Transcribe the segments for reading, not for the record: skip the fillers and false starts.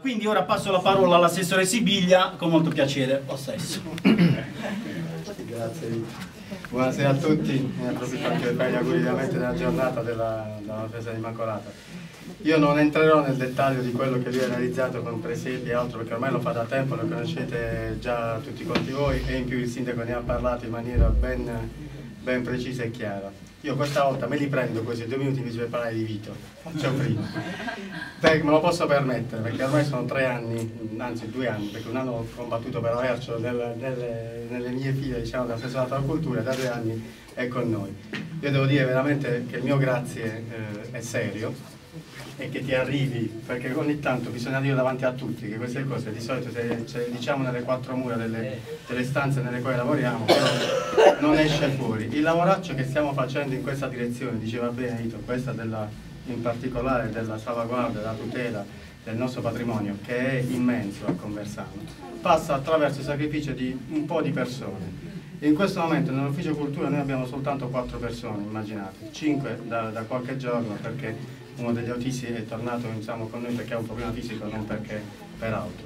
Quindi ora passo la parola all'assessore Sibiglia, con molto piacere. Possesso. Grazie Vito. Buonasera a tutti, ne approfitto anche per fare gli auguri ovviamente della giornata della festa di Immacolata. Io non entrerò nel dettaglio di quello che lui ha realizzato con presepi e altro, perché ormai lo fa da tempo, lo conoscete già tutti quanti voi, e in più il sindaco ne ha parlato in maniera ben precisa e chiara. Io questa volta me li prendo questi 2 minuti invece per parlare di Vito, faccio prima, me lo posso permettere, perché ormai sono 3 anni, anzi 2 anni, perché un anno ho combattuto per avercelo nelle mie file, diciamo, dell'assessorato alla cultura, da 2 anni è con noi. Io devo dire veramente che il mio grazie è serio, e che ti arrivi, perché ogni tanto bisogna dire davanti a tutti che queste cose di solito se le diciamo nelle 4 mura delle stanze nelle quali lavoriamo, però non esce fuori. Il lavoraccio che stiamo facendo in questa direzione, diceva bene Vito, questa in particolare della salvaguardia, della tutela del nostro patrimonio, che è immenso a Conversano, passa attraverso il sacrificio di un po' di persone. In questo momento nell'ufficio cultura noi abbiamo soltanto 4 persone, immaginate, 5 da qualche giorno, perché uno degli autisti è tornato, diciamo, con noi perché ha un problema fisico, non perché per altro.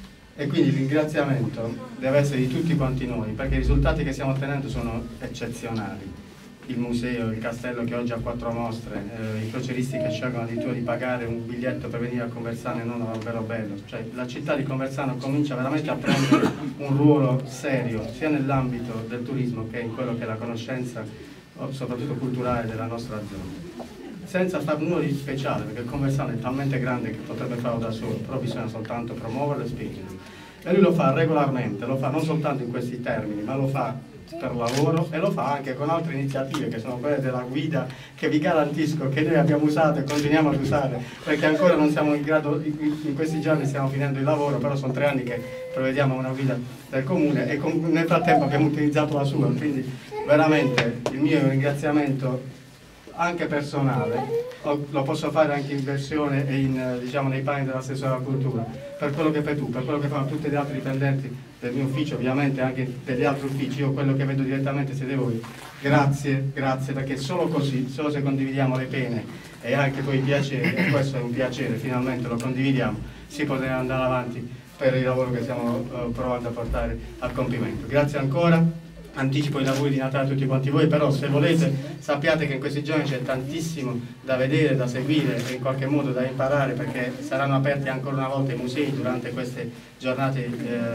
E quindi il ringraziamento deve essere di tutti quanti noi, perché i risultati che stiamo ottenendo sono eccezionali. Il museo, il castello che oggi ha 4 mostre, i croceristi che scelgono addirittura di pagare un biglietto per venire a Conversano e non a Alberobello. Cioè la città di Conversano comincia veramente a prendere un ruolo serio, sia nell'ambito del turismo che in quello che è la conoscenza, soprattutto culturale, della nostra zona. Senza far nulla di speciale, perché Conversano è talmente grande che potrebbe farlo da solo, però bisogna soltanto promuoverlo e spingerlo. E lui lo fa regolarmente, lo fa non soltanto in questi termini, ma lo fa per lavoro e lo fa anche con altre iniziative che sono quelle della guida, che vi garantisco che noi abbiamo usato e continuiamo ad usare, perché ancora non siamo in grado, in questi giorni stiamo finendo il lavoro, però sono 3 anni che prevediamo una guida del comune e nel frattempo abbiamo utilizzato la sua, quindi veramente il mio ringraziamento anche personale, lo posso fare anche in versione e diciamo, nei panni dell'assessore alla cultura, per quello che fai tu, per quello che fanno tutti gli altri dipendenti del mio ufficio, ovviamente anche degli altri uffici, io quello che vedo direttamente siete voi. Grazie, grazie, perché solo così, solo se condividiamo le pene e anche poi i piaceri, e questo è un piacere, finalmente lo condividiamo, si potrà andare avanti per il lavoro che stiamo provando a portare a compimento. Grazie ancora. Anticipo i lavori di Natale a tutti quanti voi, però se volete sappiate che in questi giorni c'è tantissimo da vedere, da seguire e in qualche modo da imparare, perché saranno aperti ancora una volta i musei durante queste giornate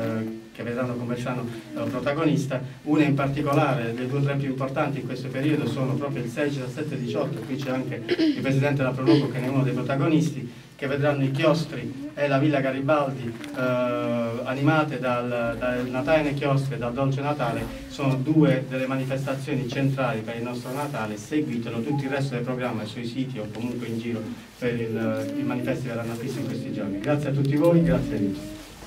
che vedranno Conversano protagonista. Una in particolare, le 2 o 3 più importanti in questo periodo sono proprio il 16, 17 e 18, qui c'è anche il Presidente della Proloco che è uno dei protagonisti, che vedranno i chiostri e la Villa Garibaldi animate dal Natale nei chiostri e dal Dolce Natale. Sono 2 delle manifestazioni centrali per il nostro Natale, seguitelo, tutto il resto del programma è sui siti o comunque in giro per i manifesti che verranno affissi in questi giorni. Grazie a tutti voi, grazie a tutti.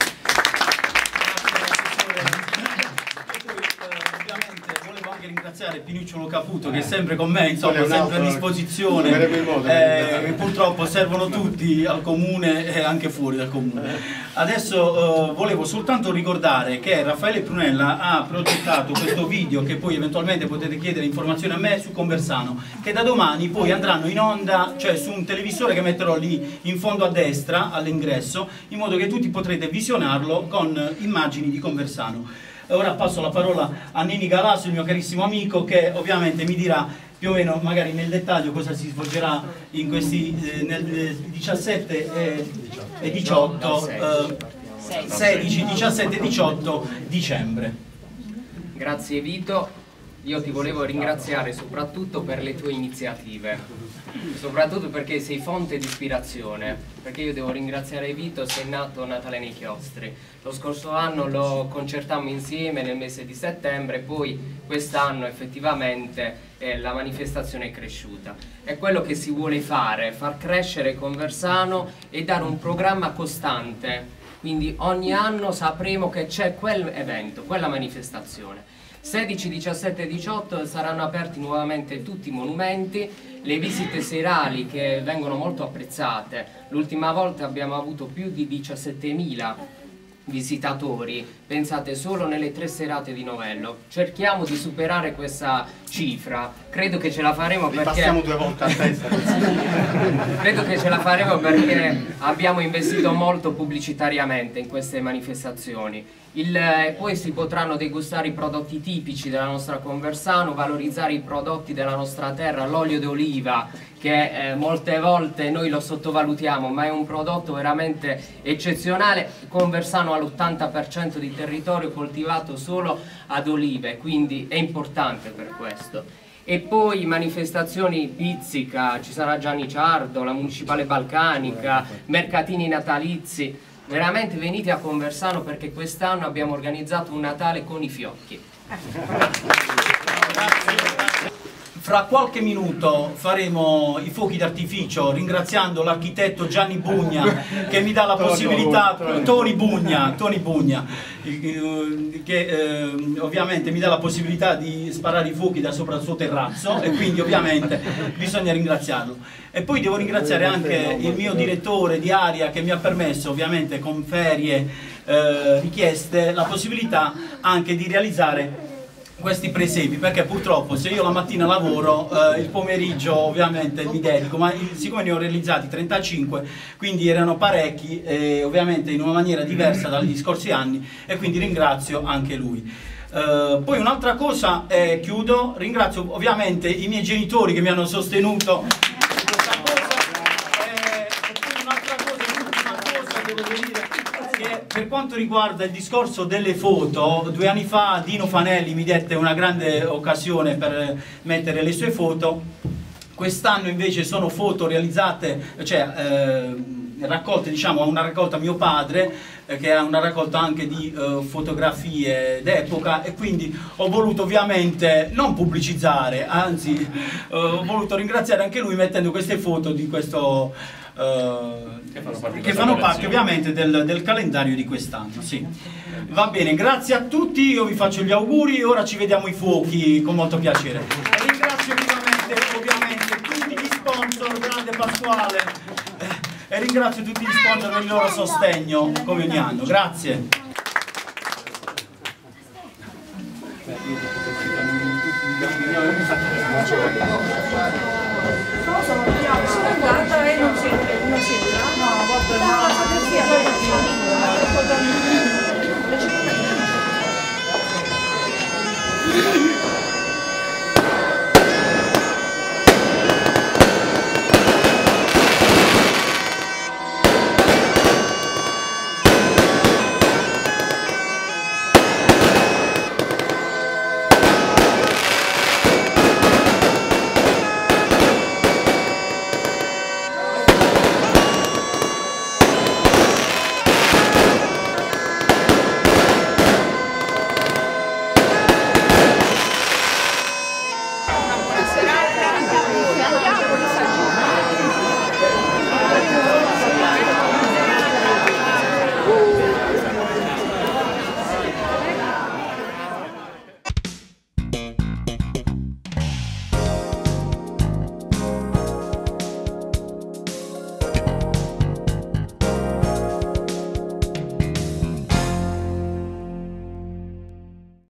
Ringraziare Pinucciolo Caputo che è sempre con me, insomma, sempre a disposizione, purtroppo servono tutti al comune e anche fuori dal comune. Adesso volevo soltanto ricordare che Raffaele Prunella ha progettato questo video, che poi eventualmente potete chiedere informazioni a me, su Conversano, che da domani poi andranno in onda, cioè su un televisore che metterò lì in fondo a destra all'ingresso, in modo che tutti potrete visionarlo con immagini di Conversano. Ora passo la parola a Nini Galasso, il mio carissimo amico, che ovviamente mi dirà più o meno, magari nel dettaglio, cosa si svolgerà in questi nel 17 e 18, 16, 17 e 18 dicembre. Grazie Vito. Io ti volevo ringraziare soprattutto per le tue iniziative, soprattutto perché sei fonte di ispirazione, perché io devo ringraziare Vito, sei nato Natale nei chiostri. Lo scorso anno lo concertammo insieme nel mese di settembre, poi quest'anno effettivamente la manifestazione è cresciuta. È quello che si vuole fare, far crescere Conversano e dare un programma costante, quindi ogni anno sapremo che c'è quell'evento, quella manifestazione. 16, 17 e 18 saranno aperti nuovamente tutti i monumenti, le visite serali che vengono molto apprezzate. L'ultima volta abbiamo avuto più di 17.000 visitatori pensate solo nelle 3 serate di Novello. Cerchiamo di superare questa cifra, credo che ce la faremo perché passiamo 2 volte a testa. credo che ce la faremo perché abbiamo investito molto pubblicitariamente in queste manifestazioni. Poi si potranno degustare i prodotti tipici della nostra Conversano, valorizzare i prodotti della nostra terra, l'olio d'oliva che molte volte noi lo sottovalutiamo, ma è un prodotto veramente eccezionale. Conversano ha l'80% di territorio coltivato solo ad olive, quindi è importante per questo. E poi manifestazioni pizzica, ci sarà Gianni Ciardo, la Municipale Balcanica, mercatini natalizi. Veramente venite a Conversano perché quest'anno abbiamo organizzato un Natale con i fiocchi. Fra qualche minuto faremo i fuochi d'artificio ringraziando l'architetto Gianni Bugna che mi dà la possibilità, Toni Bugna, che ovviamente mi dà la possibilità di sparare i fuochi da sopra il suo terrazzo e quindi ovviamente bisogna ringraziarlo. E poi devo ringraziare anche il mio direttore di area che mi ha permesso ovviamente con ferie richieste la possibilità anche di realizzare questi presepi, perché purtroppo se io la mattina lavoro il pomeriggio ovviamente mi dedico, ma siccome ne ho realizzati 35 quindi erano parecchi ovviamente in una maniera diversa dagli scorsi anni e quindi ringrazio anche lui. Poi un'altra cosa, chiudo, ringrazio ovviamente i miei genitori che mi hanno sostenuto su questa cosa e poi un'altra cosa, l'ultima cosa devo dire che per quanto riguarda il discorso delle foto, 2 anni fa Dino Fanelli mi dette una grande occasione per mettere le sue foto. Quest'anno invece sono foto realizzate, cioè raccolte, diciamo, a una raccolta mio padre che ha una raccolta anche di fotografie d'epoca e quindi ho voluto ovviamente non pubblicizzare, anzi ho voluto ringraziare anche lui mettendo queste foto di questo che fanno parte ovviamente del calendario di quest'anno. Sì. Va bene, grazie a tutti, io vi faccio gli auguri e ora ci vediamo i fuochi con molto piacere. Ringrazio ovviamente tutti gli sponsor, grande Pasquale, e ringrazio tutti gli sponsor per il loro sostegno come ogni anno. Grazie. Sono